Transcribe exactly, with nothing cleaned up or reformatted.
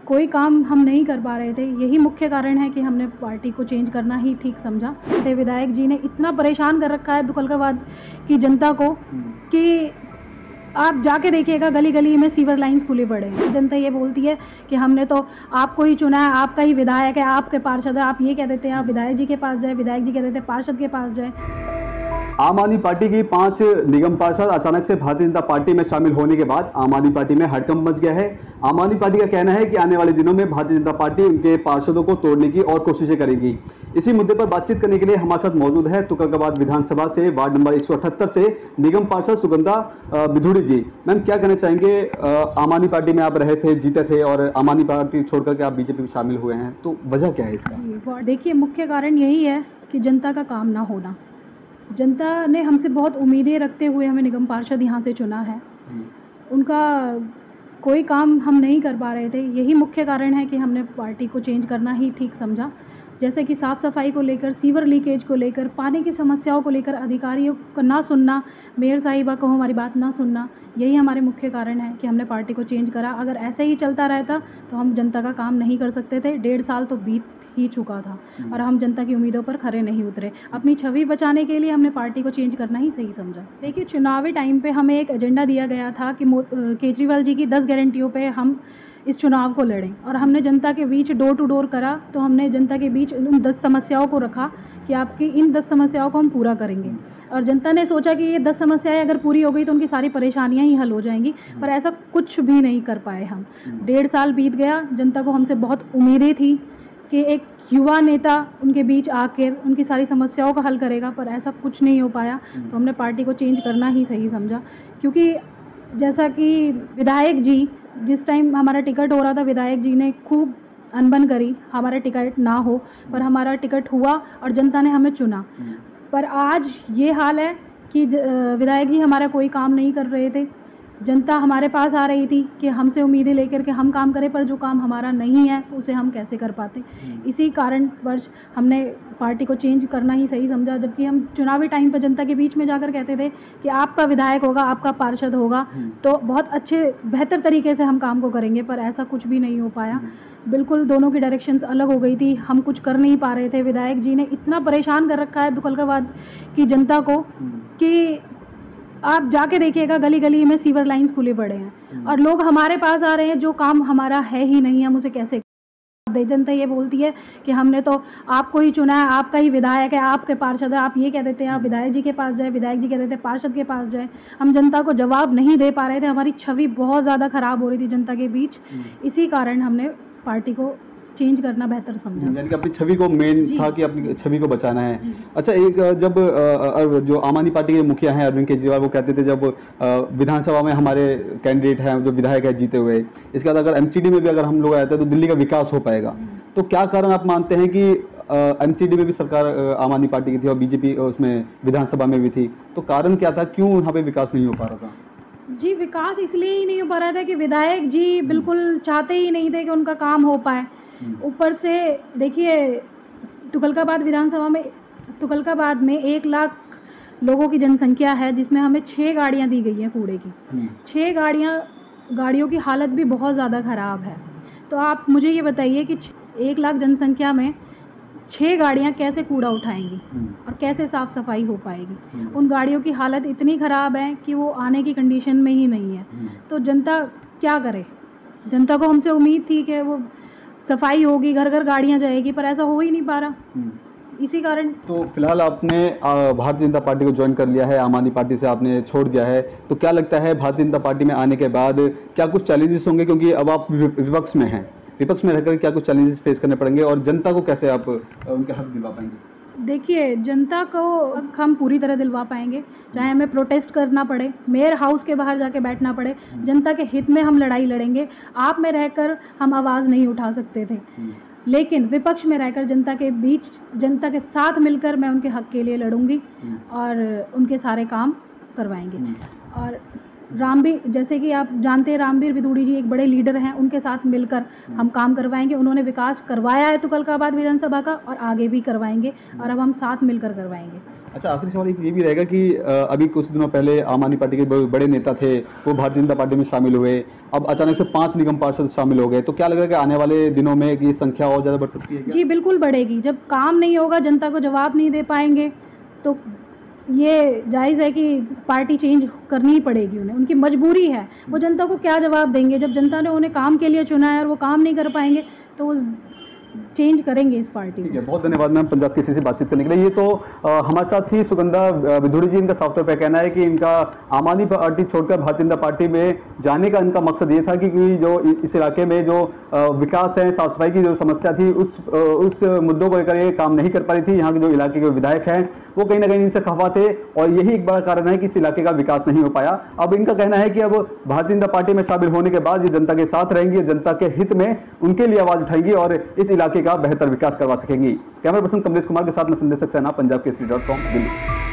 कोई काम हम नहीं कर पा रहे थे। यही मुख्य कारण है कि हमने पार्टी को चेंज करना ही ठीक समझा। विधायक जी ने इतना परेशान कर रखा है तुगलकाबाद की जनता को कि आप जाके देखिएगा, गली गली में सीवर लाइन्स खुले पड़े हैं। जनता ये बोलती है कि हमने तो आपको ही चुना है, आपका ही विधायक है, आपके पार्षद है। आप ये कह देते हैं आप विधायक जी के पास जाए, विधायक जी कह देते हैं पार्षद के पास जाए। आम आदमी पार्टी की पांच निगम पार्षद अचानक से भारतीय जनता पार्टी में शामिल होने के बाद आम आदमी पार्टी में हड़कंप मच गया है। आम आदमी पार्टी का कहना है कि आने वाले दिनों में भारतीय जनता पार्टी उनके पार्षदों को तोड़ने की और कोशिशें करेगी। इसी मुद्दे पर बातचीत करने के लिए हमारे साथ मौजूद है तुगलकाबाद विधानसभा से वार्ड नंबर एक सौ अठहत्तर से निगम पार्षद सुगंधा बिधूड़ी जी। मैम, क्या कहना चाहेंगे? आम आदमी पार्टी में आप रहे थे, जीते थे और आम आदमी पार्टी छोड़कर के आप बीजेपी में शामिल हुए हैं, तो वजह क्या है इसका? देखिए, मुख्य कारण यही है कि जनता का काम ना होना। जनता ने हमसे बहुत उम्मीदें रखते हुए हमें निगम पार्षद यहाँ से चुना है। उनका कोई काम हम नहीं कर पा रहे थे। यही मुख्य कारण है कि हमने पार्टी को चेंज करना ही ठीक समझा। जैसे कि साफ़ सफाई को लेकर, सीवर लीकेज को लेकर, पानी की समस्याओं को लेकर अधिकारियों का ना सुनना, मेयर साहिबा को हमारी बात ना सुनना, यही हमारे मुख्य कारण है कि हमने पार्टी को चेंज करा। अगर ऐसे ही चलता रहता तो हम जनता का काम नहीं कर सकते थे। डेढ़ साल तो बीत ही चुका था और हम जनता की उम्मीदों पर खरे नहीं उतरे। अपनी छवि बचाने के लिए हमने पार्टी को चेंज करना ही सही समझा। देखिए, चुनावी टाइम पे हमें एक एजेंडा दिया गया था कि केजरीवाल जी की दस गारंटियों पे हम इस चुनाव को लड़ें और हमने जनता के बीच डोर टू डोर करा। तो हमने जनता के बीच उन दस समस्याओं को रखा कि आपकी इन दस समस्याओं को हम पूरा करेंगे और जनता ने सोचा कि ये दस समस्याएं अगर पूरी हो गई तो उनकी सारी परेशानियां ही हल हो जाएंगी, पर ऐसा कुछ भी नहीं कर पाए हम। डेढ़ साल बीत गया। जनता को हमसे बहुत उम्मीदें थी कि एक युवा नेता उनके बीच आकर उनकी सारी समस्याओं का हल करेगा, पर ऐसा कुछ नहीं हो पाया। तो हमने पार्टी को चेंज करना ही सही समझा, क्योंकि जैसा कि विधायक जी, जिस टाइम हमारा टिकट हो रहा था, विधायक जी ने खूब अनबन करी हमारा टिकट ना हो, पर हमारा टिकट हुआ और जनता ने हमें चुना। पर आज ये हाल है कि विधायक जी हमारा कोई काम नहीं कर रहे थे। जनता हमारे पास आ रही थी कि हमसे उम्मीदें लेकर के हम काम करें, पर जो काम हमारा नहीं है उसे हम कैसे कर पाते। इसी कारणवश हमने पार्टी को चेंज करना ही सही समझा। जबकि हम चुनावी टाइम पर जनता के बीच में जाकर कहते थे कि आपका विधायक होगा, आपका पार्षद होगा तो बहुत अच्छे बेहतर तरीके से हम काम को करेंगे, पर ऐसा कुछ भी नहीं हो पाया। बिल्कुल दोनों की डायरेक्शंस अलग हो गई थी। हम कुछ कर नहीं पा रहे थे। विधायक जी ने इतना परेशान कर रखा है तुगलकाबाद की जनता को कि आप जाके देखिएगा, गली गली में सीवर लाइन्स खुले पड़े हैं और लोग हमारे पास आ रहे हैं जो काम हमारा है ही नहीं, हम उसे कैसे दे। जनता ये बोलती है कि हमने तो आपको ही चुना है, आपका ही विधायक है, आपके पार्षद है। आप ये कह देते हैं आप विधायक जी के पास जाए, विधायक जी कह देते हैं पार्षद के पास जाए। हम जनता को जवाब नहीं दे पा रहे थे। हमारी छवि बहुत ज़्यादा खराब हो रही थी जनता के बीच। इसी कारण हमने पार्टी को चेंज करना बेहतर समझा। यानी कि अपनी छवि को मेन था कि अपनी छवि को बचाना है। अच्छा, एक जब जो आम आदमी पार्टी के मुखिया हैं अरविंद केजरीवाल, वो कहते थे जब विधानसभा में हमारे कैंडिडेट हैं, जो विधायक है जीते हुए, इसके बाद अगर एमसीडी में भी अगर हम लोग आए थे तो दिल्ली का विकास हो पाएगा। तो क्या कारण आप मानते हैं कि एमसीडी में भी सरकार आम आदमी पार्टी की थी और बीजेपी उसमें विधानसभा में भी थी, तो कारण क्या था, क्यों यहाँ पे विकास नहीं हो पा रहा था? जी, विकास इसलिए ही नहीं हो पा रहा था कि विधायक जी बिल्कुल चाहते ही नहीं थे कि उनका काम हो पाए। ऊपर से देखिए, तुगलकाबाद विधानसभा में तुगलकाबाद में एक लाख लोगों की जनसंख्या है, जिसमें हमें छः गाड़ियां दी गई हैं कूड़े की। छः गाड़ियां गाड़ियों की हालत भी बहुत ज़्यादा ख़राब है। तो आप मुझे ये बताइए कि एक लाख जनसंख्या में छः गाड़ियां कैसे कूड़ा उठाएंगी और कैसे साफ़ सफाई हो पाएगी। उन गाड़ियों की हालत इतनी ख़राब है कि वो आने की कंडीशन में ही नहीं है। तो जनता क्या करे? जनता को हमसे उम्मीद थी कि वो सफाई होगी, घर घर गाड़ियां जाएगी, पर ऐसा हो ही नहीं पा रहा। इसी कारण तो फिलहाल आपने भारतीय जनता पार्टी को ज्वाइन कर लिया है, आम आदमी पार्टी से आपने छोड़ दिया है, तो क्या लगता है भारतीय जनता पार्टी में आने के बाद क्या कुछ चैलेंजेस होंगे? क्योंकि अब आप विपक्ष में हैं, विपक्ष में रहकर क्या कुछ चैलेंजेस फेस करने पड़ेंगे और जनता को कैसे आप उनके हक दिलवा पाएंगे? देखिए, जनता को हम पूरी तरह दिलवा पाएंगे, चाहे हमें प्रोटेस्ट करना पड़े, मेयर हाउस के बाहर जाके बैठना पड़े। जनता के हित में हम लड़ाई लड़ेंगे। आप में रहकर हम आवाज़ नहीं उठा सकते थे, लेकिन विपक्ष में रहकर जनता के बीच, जनता के साथ मिलकर मैं उनके हक के लिए लड़ूंगी और उनके सारे काम करवाएंगे। और रामबीर, जैसे कि आप जानते हैं रामबीर विदुड़ी जी एक बड़े लीडर हैं, उनके साथ मिलकर हम काम करवाएंगे। उन्होंने विकास करवाया है तुगलकाबाद विधानसभा का और आगे भी करवाएंगे और अब हम साथ मिलकर करवाएंगे। अच्छा, आखिरी सवाल एक ये भी रहेगा कि अभी कुछ दिनों पहले आम आदमी पार्टी के बड़े नेता थे, वो भारतीय जनता पार्टी में शामिल हुए, अब अचानक से पांच निगम पार्षद शामिल हो गए, तो क्या लग रहा है कि आने वाले दिनों में ये संख्या और ज़्यादा बढ़ सकती है क्या? जी बिल्कुल बढ़ेगी। जब काम नहीं होगा, जनता को जवाब नहीं दे पाएंगे, तो ये जायज़ है कि पार्टी चेंज करनी ही पड़ेगी उन्हें, उनकी मजबूरी है। वो जनता को क्या जवाब देंगे जब जनता ने उन्हें काम के लिए चुना है और वो काम नहीं कर पाएंगे, तो वो चेंज करेंगे इस पार्टी। ठीक है, बहुत धन्यवाद मैम पंजाब केसरी से बातचीत करने के लिए। ये तो आ, हमारे साथ ही सुगंधा विदुड़ी जी, इनका साफ तौर पर कहना है कि इनका आम आदमी पार्टी छोड़कर भारतीय जनता पार्टी में जाने का इनका मकसद ये था कि, कि जो इस इलाके में जो आ, विकास है, साफ सफाई की जो समस्या थी, उस आ, उस मुद्दों को लेकर ये काम नहीं कर पा रही थी। यहाँ के जो इलाके के विधायक हैं वो कहीं ना कहीं इनसे खफा थे और यही एक बड़ा कारण है कि इस इलाके का विकास नहीं हो पाया। अब इनका कहना है कि अब भारतीय जनता पार्टी में शामिल होने के बाद ये जनता के साथ रहेंगी, जनता के हित में उनके लिए आवाज उठाएंगी और इस इलाके का बेहतर विकास करवा सकेंगी। कैमरा पर्सन कमलेश कुमार के साथ मैं संदेश सक्सेना, पंजाब केसरी डॉट कॉम, दिल्ली।